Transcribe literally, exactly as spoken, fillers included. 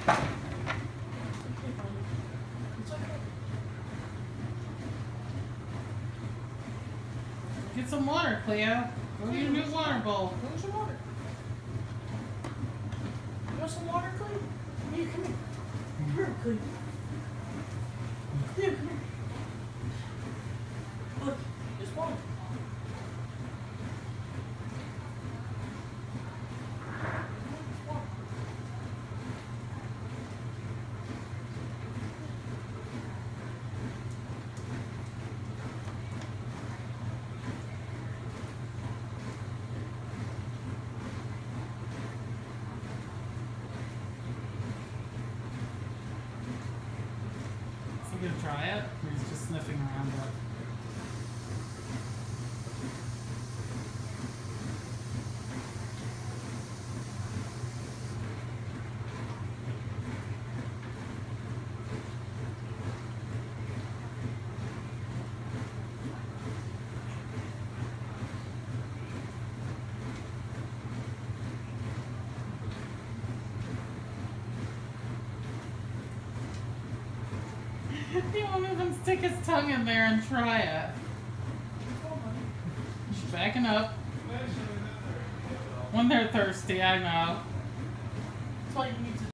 Get some water, Cleo. Go to your new water bowl. Go get some water. You want some water, Cleo? Here, come here. Come here, Cleo. Cleo, come here. Look, there's water. Is he gonna try it? Or he's just sniffing around it? He won't even stick his tongue in there and try it. She's backing up. When they're thirsty, I know. That's why you need to